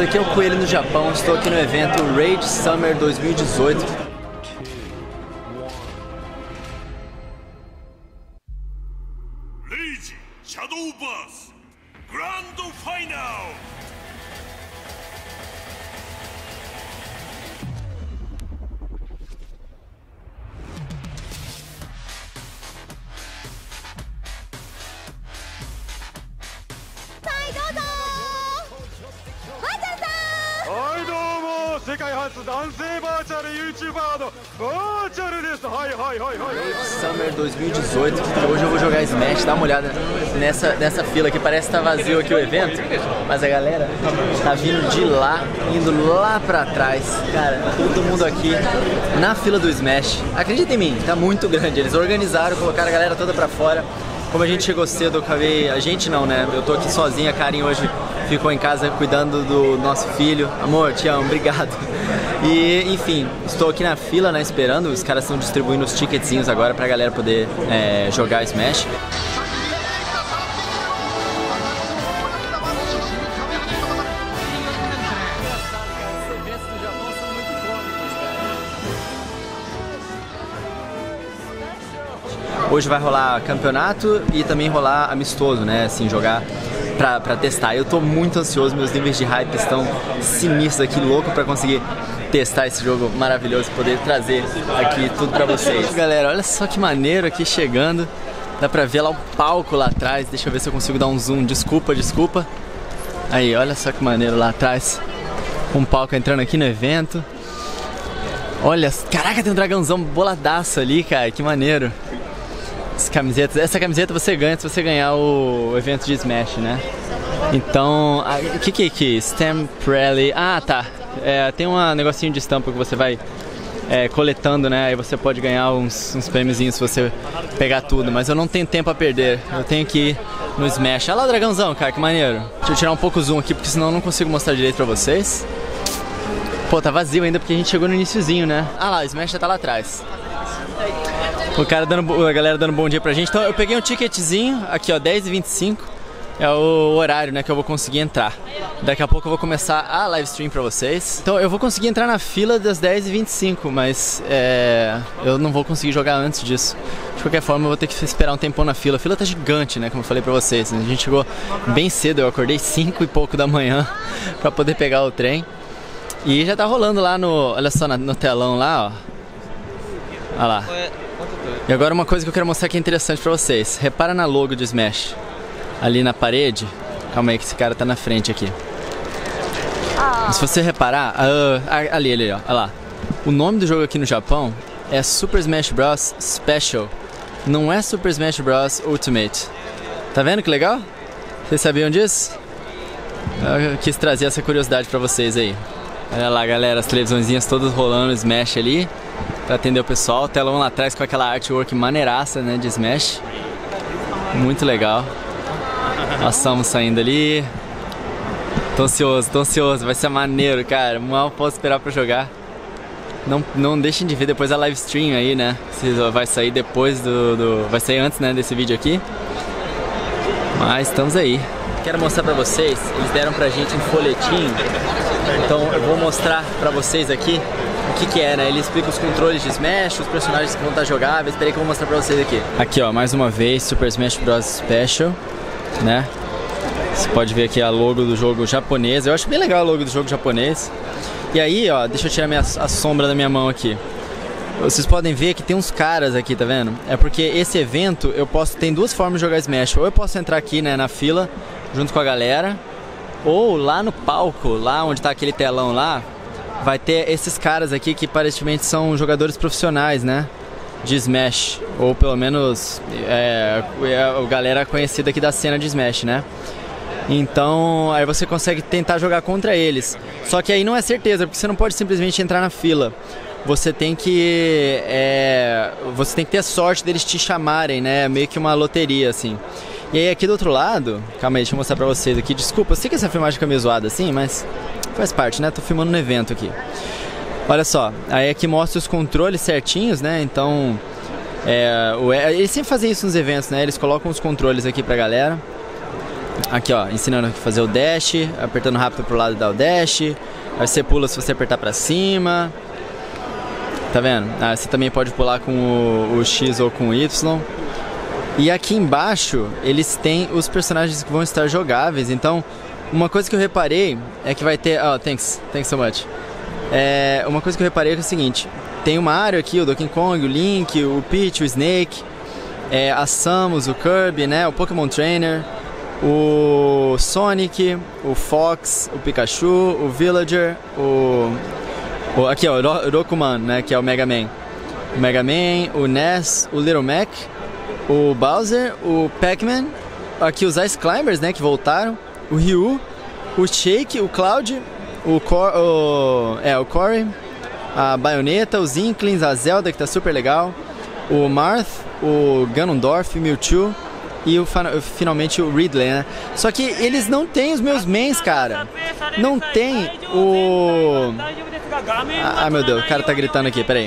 aqui é o Coelho no Japão, estou aqui no evento Rage Summer 2018. Rage Shadowverse Grand Final! Summer 2018, hoje eu vou jogar Smash, dá uma olhada nessa fila aqui, parece que tá vazio aqui o evento, mas a galera tá vindo de lá, indo lá pra trás, cara, todo mundo aqui na fila do Smash, acredita em mim, tá muito grande, eles organizaram, colocaram a galera toda pra fora. Como a gente chegou cedo, eu acabei... A gente não, né? Eu tô aqui sozinha, a Karen hoje ficou em casa cuidando do nosso filho. Amor, te amo, obrigado. E, enfim, estou aqui na fila, né, esperando. Os caras estão distribuindo os ticketzinhos agora pra galera poder jogar Smash. Hoje vai rolar campeonato e também rolar amistoso, né, assim, jogar pra testar. Eu tô muito ansioso, meus níveis de hype estão sinistros aqui, louco pra conseguir testar esse jogo maravilhoso e poder trazer aqui tudo pra vocês. Galera, olha só que maneiro aqui chegando, dá pra ver lá o palco lá atrás, deixa eu ver se eu consigo dar um zoom, desculpa. Aí, olha só que maneiro lá atrás, um palco entrando aqui no evento. Olha, caraca, tem um dragãozão boladaço ali, cara, que maneiro. Essa camiseta você ganha se você ganhar o evento de Smash, né? Então, o que é aqui? Stamp Rally. Ah, tá. Tem um negocinho de estampa que você vai coletando, né? Aí você pode ganhar uns prêmiozinhos se você pegar tudo. Mas eu não tenho tempo a perder. Eu tenho que ir no Smash. Olha lá o dragãozão, cara, que maneiro. Deixa eu tirar um pouco o zoom aqui, porque senão eu não consigo mostrar direito pra vocês. Pô, tá vazio ainda porque a gente chegou no iniciozinho, né? Ah lá, o Smash já tá lá atrás. A galera dando bom dia pra gente. Então eu peguei um ticketzinho, aqui ó, 10h25. É o horário, né, que eu vou conseguir entrar. Daqui a pouco eu vou começar a live stream pra vocês. Então eu vou conseguir entrar na fila das 10h25, mas eu não vou conseguir jogar antes disso. De qualquer forma eu vou ter que esperar um tempão na fila. A fila tá gigante, né, como eu falei pra vocês. A gente chegou bem cedo, eu acordei 5 e pouco da manhã pra poder pegar o trem. E já tá rolando lá olha só no telão lá, ó. Olha lá. E agora uma coisa que eu quero mostrar que é interessante pra vocês. Repara na logo de Smash. Ali na parede. Calma aí que esse cara tá na frente aqui. Se você reparar, ali, ó. Olha lá. O nome do jogo aqui no Japão é Super Smash Bros. Special. Não é Super Smash Bros. Ultimate. Tá vendo que legal? Vocês sabiam disso? Eu quis trazer essa curiosidade pra vocês aí. Olha lá, galera, as televisõezinhas todas rolando Smash ali pra atender o pessoal. Telão lá atrás com aquela artwork maneiraça, né, de Smash. Muito legal. Nós estamos saindo ali. Tô ansioso, vai ser maneiro, cara. Mal posso esperar pra jogar. Não deixem de ver depois a live stream aí, né? Vai sair depois vai sair antes, né, desse vídeo aqui. Mas estamos aí. Quero mostrar pra vocês, eles deram pra gente um folhetinho. Então eu vou mostrar pra vocês aqui o que é, né? Ele explica os controles de Smash, os personagens que vão estar jogáveis. Espera aí que eu vou mostrar pra vocês aqui. Aqui, ó, mais uma vez, Super Smash Bros. Special, né? Você pode ver aqui a logo do jogo japonês. Eu acho bem legal a logo do jogo japonês. E aí, ó, deixa eu tirar a sombra da minha mão aqui. Vocês podem ver que tem uns caras aqui, tá vendo? É porque esse evento, tem duas formas de jogar Smash. Ou eu posso entrar aqui, né, na fila, junto com a galera, ou lá no palco, lá onde tá aquele telão lá, vai ter esses caras aqui que aparentemente são jogadores profissionais, né, de Smash. Ou pelo menos a galera conhecida aqui da cena de Smash, né? Então aí você consegue tentar jogar contra eles. Só que aí não é certeza, porque você não pode simplesmente entrar na fila. Você tem que ter sorte deles te chamarem, né? Meio que uma loteria, assim. E aí aqui do outro lado, calma aí, deixa eu mostrar pra vocês aqui. Desculpa, eu sei que essa filmagem fica meio zoada assim, mas faz parte, né? Tô filmando no evento aqui. Olha só, aí aqui mostra os controles certinhos, né? Então, eles sempre fazem isso nos eventos, né? Eles colocam os controles aqui pra galera. aqui ó, ensinando a fazer o dash, apertando rápido pro lado dá o dash, aí você pula se você apertar pra cima, tá vendo? Ah, você também pode pular com o X ou com o Y. E aqui embaixo eles têm os personagens que vão estar jogáveis, então uma coisa que eu reparei é que vai ter... Oh, thanks so much. Uma coisa que eu reparei é, o seguinte, tem o Mario aqui, o Donkey Kong, o Link, o Peach, o Snake, a Samus, o Kirby, né, o Pokémon Trainer, o Sonic, o Fox, o Pikachu, o Villager, aqui ó, o Rokuman, né, que é o Mega Man. O Mega Man, o Ness, o Little Mac, o Bowser, o Pac-Man, aqui os Ice Climbers, né, que voltaram, o Ryu, o Shake, o Cloud, o Corey, a Bayonetta, os Inklings, a Zelda, que tá super legal, o Marth, o Ganondorf, o Mewtwo e finalmente o Ridley, né? Só que eles não têm os meus mains, cara. Não tem o... Ah, meu Deus, o cara tá gritando aqui, peraí.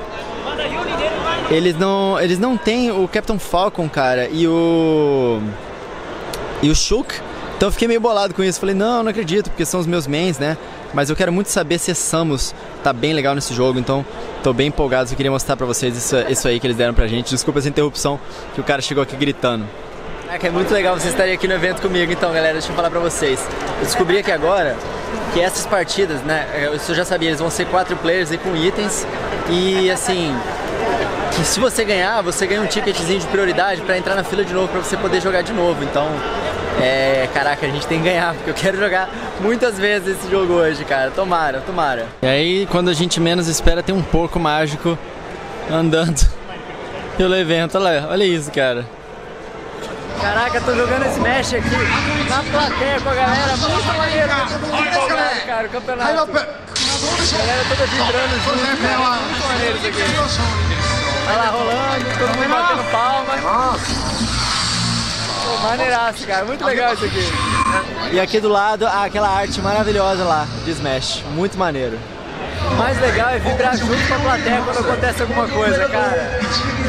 Eles não têm o Captain Falcon, cara, e o Shulk. Então eu fiquei meio bolado com isso. Falei, não acredito, porque são os meus mains, né? Mas eu quero muito saber se a Samus tá bem legal nesse jogo, então tô bem empolgado. Eu queria mostrar pra vocês isso aí que eles deram pra gente. Desculpa essa interrupção, que o cara chegou aqui gritando. É muito legal vocês estarem aqui no evento comigo, então, galera, deixa eu falar pra vocês. Eu descobri aqui agora que essas partidas, né, isso eu já sabia, eles vão ser 4 players aí com itens. E, assim, que se você ganhar, você ganha um ticketzinho de prioridade pra entrar na fila de novo, pra você poder jogar de novo. Então, caraca, a gente tem que ganhar, porque eu quero jogar muitas vezes esse jogo hoje, cara. Tomara. E aí, quando a gente menos espera, tem um porco mágico andando pelo evento. Olha isso, cara. Caraca, tô jogando Smash aqui na plateia com a galera. Muito maneiro, muito empolgado, cara, o campeonato. A galera toda vibrando junto, cara. Muito maneiro isso aqui. Olha lá, rolando, todo mundo batendo palmas. Maneiraço, cara, muito legal isso aqui. E aqui do lado, aquela arte maravilhosa lá de Smash, muito maneiro. O mais legal é vibrar junto com a plateia quando acontece alguma coisa, cara.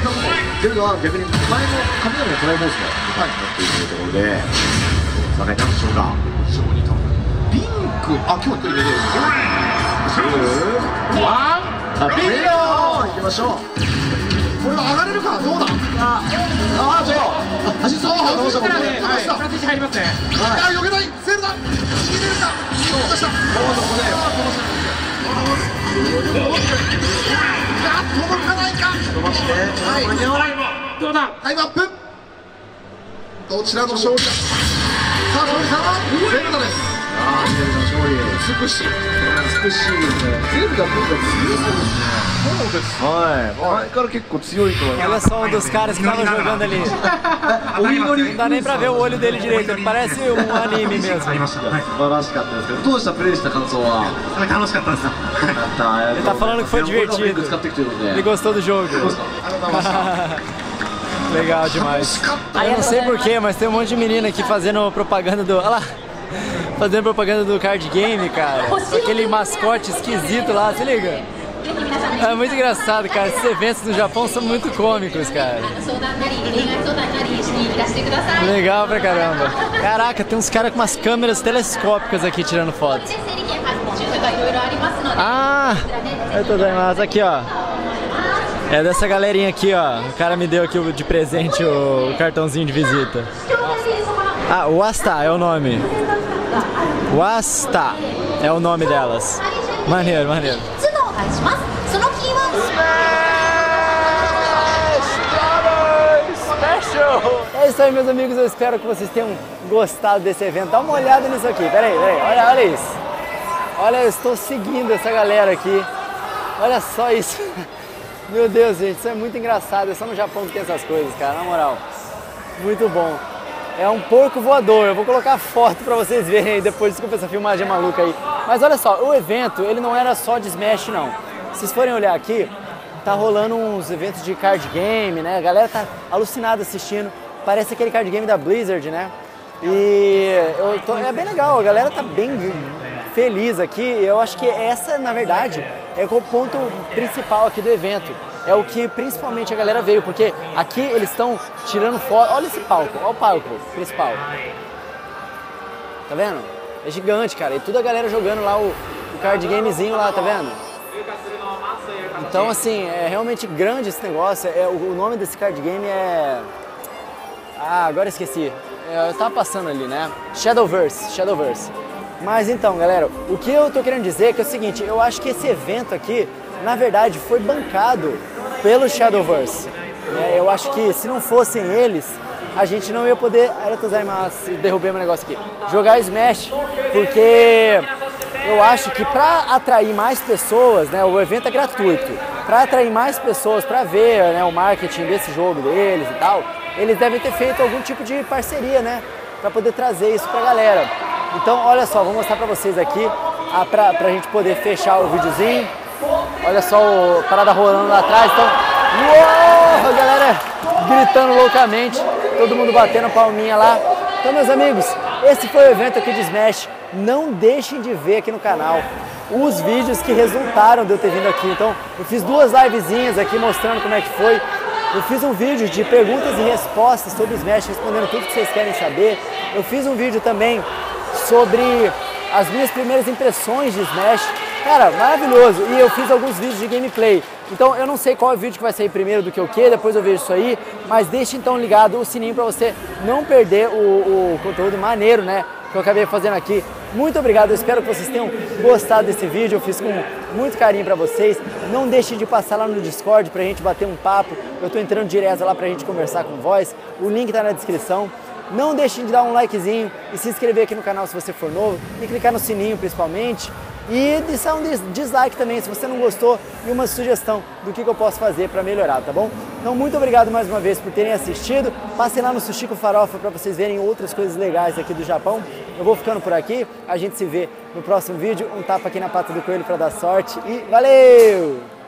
Olha só um dos caras que estavam jogando ali. Não dá nem pra ver o olho dele direito, ele parece um anime mesmo. Ele tá falando que foi divertido. Ele gostou do jogo. Legal demais. Eu não sei porquê, mas tem um monte de menina aqui fazendo propaganda do... Olha lá! Fazendo propaganda do card game, cara. Aquele mascote esquisito lá, se liga? É muito engraçado, cara. Esses eventos no Japão são muito cômicos, cara. Legal pra caramba. Caraca, tem uns caras com umas câmeras telescópicas aqui tirando foto. Ah! Eu tô dando mais aqui, ó. É dessa galerinha aqui, ó. O cara me deu aqui de presente o cartãozinho de visita. Ah, Wasta é o nome. Wasta é o nome delas. Maneiro. Special! É isso aí, meus amigos. Eu espero que vocês tenham gostado desse evento. Dá uma olhada nisso aqui. Peraí. Olha isso. Olha, eu estou seguindo essa galera aqui. Olha só isso. Meu Deus, gente, isso é muito engraçado. É só no Japão que tem essas coisas, cara, na moral. Muito bom. É um porco voador. Eu vou colocar foto pra vocês verem aí depois. Desculpa essa filmagem maluca aí. Mas olha só, o evento, ele não era só de Smash, não. Se vocês forem olhar aqui, tá rolando uns eventos de card game, né? A galera tá alucinada assistindo. Parece aquele card game da Blizzard, né? E é bem legal, a galera tá bem feliz aqui. Eu acho que essa, na verdade, é o ponto principal aqui do evento. É o que principalmente a galera veio, porque aqui eles estão tirando foto. Olha esse palco, olha o palco principal. Tá vendo? É gigante, cara. E toda a galera jogando lá o card gamezinho lá, tá vendo? Então, assim, é realmente grande esse negócio. O nome desse card game é... Ah, agora esqueci. Eu tava passando ali, né? Shadowverse. Mas então, galera, o que eu tô querendo dizer é que é o seguinte, eu acho que esse evento aqui, na verdade, foi bancado pelo Shadowverse. Eu acho que se não fossem eles, a gente não ia poder... derrubei meu negócio aqui. Jogar Smash, porque eu acho que para atrair mais pessoas, né, o evento é gratuito, para atrair mais pessoas para ver, né, o marketing desse jogo deles e tal, eles devem ter feito algum tipo de parceria, né, para poder trazer isso pra galera. Então, olha só, vou mostrar pra vocês aqui, pra gente poder fechar o videozinho. Olha só a parada rolando lá atrás, então, uou, a galera gritando loucamente, todo mundo batendo palminha lá. Então, meus amigos, esse foi o evento aqui de Smash. Não deixem de ver aqui no canal os vídeos que resultaram de eu ter vindo aqui. Então, eu fiz 2 livezinhas aqui mostrando como é que foi. Eu fiz um vídeo de perguntas e respostas sobre Smash, respondendo tudo que vocês querem saber. Eu fiz um vídeo também sobre as minhas primeiras impressões de Smash. Cara, maravilhoso. E eu fiz alguns vídeos de gameplay. Então eu não sei qual é o vídeo que vai sair primeiro do que o que, depois eu vejo isso aí. Mas deixe então ligado o sininho para você não perder o conteúdo maneiro, né, que eu acabei fazendo aqui. Muito obrigado, eu espero que vocês tenham gostado desse vídeo. Eu fiz com muito carinho para vocês. Não deixem de passar lá no Discord pra gente bater um papo. Eu tô entrando direto lá pra gente conversar com voz. O link tá na descrição. Não deixem de dar um likezinho e se inscrever aqui no canal se você for novo. E clicar no sininho principalmente. E deixar um dislike também se você não gostou e uma sugestão do que eu posso fazer para melhorar, tá bom? Então muito obrigado mais uma vez por terem assistido. Passem lá no Sushi com Farofa para vocês verem outras coisas legais aqui do Japão. Eu vou ficando por aqui, a gente se vê no próximo vídeo. Um tapa aqui na pata do coelho para dar sorte e valeu!